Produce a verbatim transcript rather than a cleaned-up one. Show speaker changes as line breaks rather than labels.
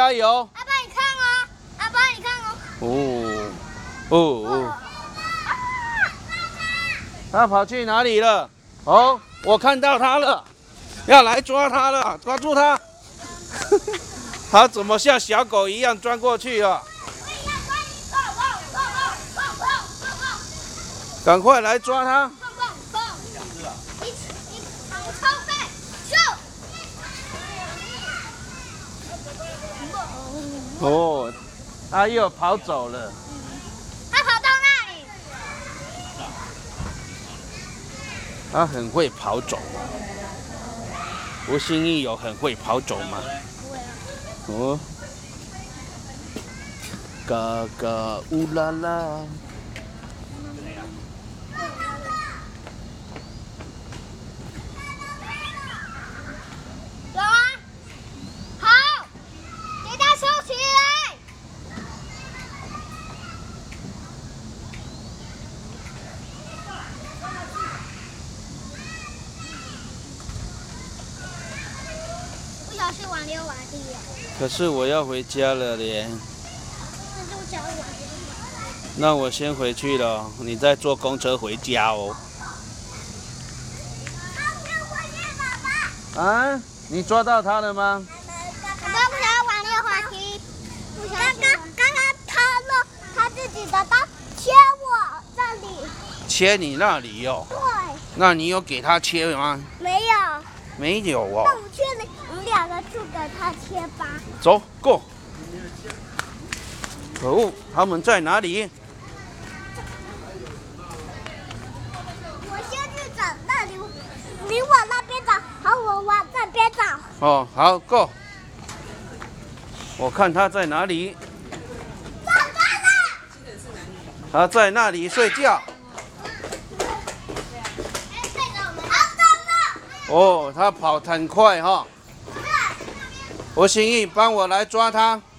加油！
阿爸你看哦，阿爸你看哦。
哦哦哦！他跑去哪里了？哦，我看到他了，要来抓他了，抓住他！他怎么像小狗一样钻过去啊？赶快来抓他！哦，他又跑走了。
他跑到那里。
他很会跑走。吴心义有很会跑走吗？哦。嘎嘎乌拉拉。
有啊。好，给他收起来。不小心玩溜滑梯了。
可是我要回家了耶。
那就想玩。
那我先回去了，你再坐公车回家哦。啊？你抓到他了吗？
我都不想玩溜滑梯。刚刚刚刚他弄他自己的刀切我这里。
切你那里哟、哦？
对。
那你有给他切吗？
没有。
没有哦。
那我确定，我们两个去给他切吧。
走 ，Go。可恶，他们在哪里？
我先去找那里，你往那边找，好，我往这边找。
哦，好 ，Go。我看他在哪里。
找到了。
他在那里睡觉。哦，他跑很快哈、哦。吴心义，帮我来抓他。